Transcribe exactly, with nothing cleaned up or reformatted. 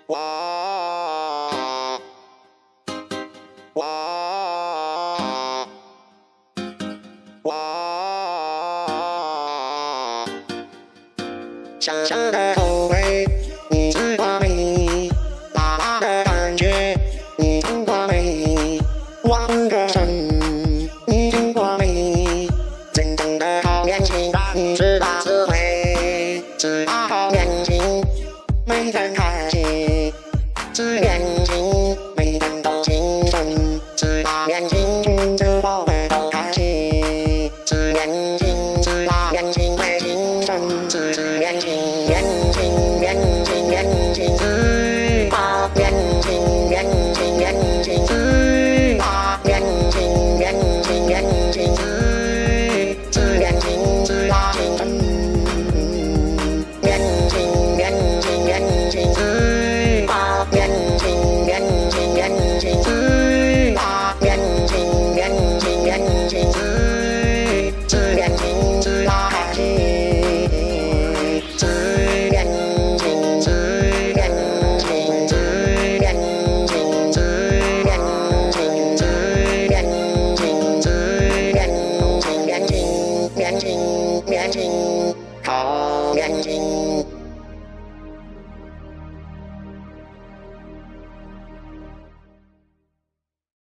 哇哇哇！香香的口味，你吃过没？辣辣的感觉，你尝过没？万个神，你听过没？真正的好年轻，是大智慧，只要好年轻，每天开心，只年轻，每天都精神，只要年轻，就宝贝都开心，只年轻，只要年轻没精神，只只年轻，年轻，年轻，年轻，只要年轻，年轻，年轻，只要年轻，年轻，年轻，只只年轻，只要精神，年轻，年轻，年轻，只要年轻，年轻，年轻，只要年轻，年轻，年轻，只只年轻，只要开心，只年轻，只年轻，只年轻，只年轻，只年轻，只年轻，年轻，年轻，年轻，好年轻。